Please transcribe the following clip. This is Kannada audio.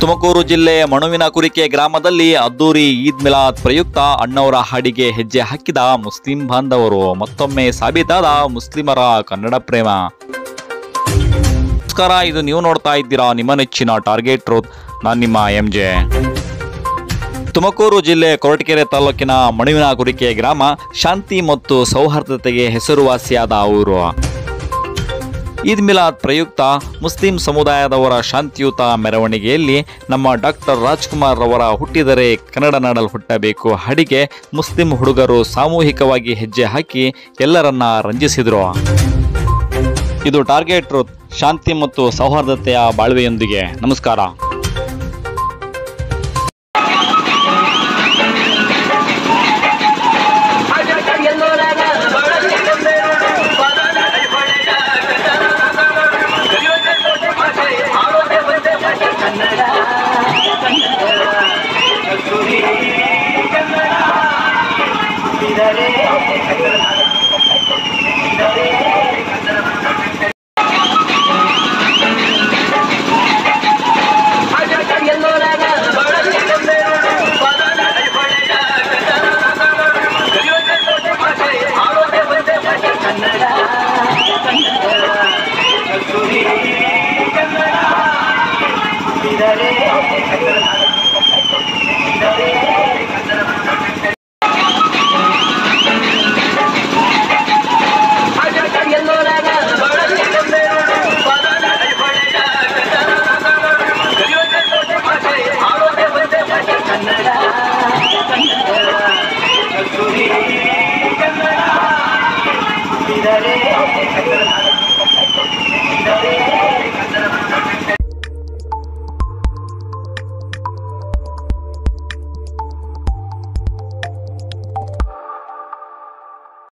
ತುಮಕೂರು ಜಿಲ್ಲೆ ಮಣುವಿನಕುರಿಕೆ ಗ್ರಾಮದಲ್ಲಿ ಅದ್ದೂರಿ ಈದ್ ಮಿಲಾದ್ ಪ್ರಯುಕ್ತ ಅಣ್ಣವರ ಹಾಡಿಗೆ ಹೆಜ್ಜೆ ಹಾಕಿದ ಮುಸ್ಲಿಂ ಬಾಂಧವರು. ಮತ್ತೊಮ್ಮೆ ಸಾಬೀತಾದ ಮುಸ್ಲಿಮರ ಕನ್ನಡ ಪ್ರೇಮ. ನಮಸ್ಕಾರ, ಇದು ನೀವು ನೋಡ್ತಾ ಇದ್ದೀರಾ ನಿಮ್ಮ ನೆಚ್ಚಿನ ಟಾರ್ಗೆಟ್ ಟ್ರೂತ್. ನಾನು ನಿಮ್ಮ MJ. ತುಮಕೂರು ಜಿಲ್ಲೆ ಕೊರಟಗೆರೆ ತಾಲೂಕಿನ ಮಣುವಿನಕುರಿಕೆ ಗ್ರಾಮ ಶಾಂತಿ ಮತ್ತು ಸೌಹಾರ್ದತೆಗೆ ಹೆಸರುವಾಸಿಯಾದ ಊರು. ಈದ್ ಮಿಲಾದ್ ಪ್ರಯುಕ್ತ ಮುಸ್ಲಿಂ ಸಮುದಾಯದವರ ಶಾಂತಿಯುತ ಮೆರವಣಿಗೆಯಲ್ಲಿ ನಮ್ಮ ಡಾಕ್ಟರ್ ರಾಜ್ಕುಮಾರ್ ರವರ ಹುಟ್ಟಿದರೆ ಕನ್ನಡ ನಾಡಲ್ಲಿ ಹುಟ್ಟಬೇಕು ಹಾಡಿಗೆ ಮುಸ್ಲಿಂ ಹುಡುಗರು ಸಾಮೂಹಿಕವಾಗಿ ಹೆಜ್ಜೆ ಹಾಕಿ ಎಲ್ಲರನ್ನ ರಂಜಿಸಿದರು. ಇದು ಟಾರ್ಗೆಟ್ ಟ್ರೂತ್, ಶಾಂತಿ ಮತ್ತು ಸೌಹಾರ್ದತೆಯ ಬಾಳ್ವೆಯೊಂದಿಗೆ. ನಮಸ್ಕಾರ. ಕನ್ನಡ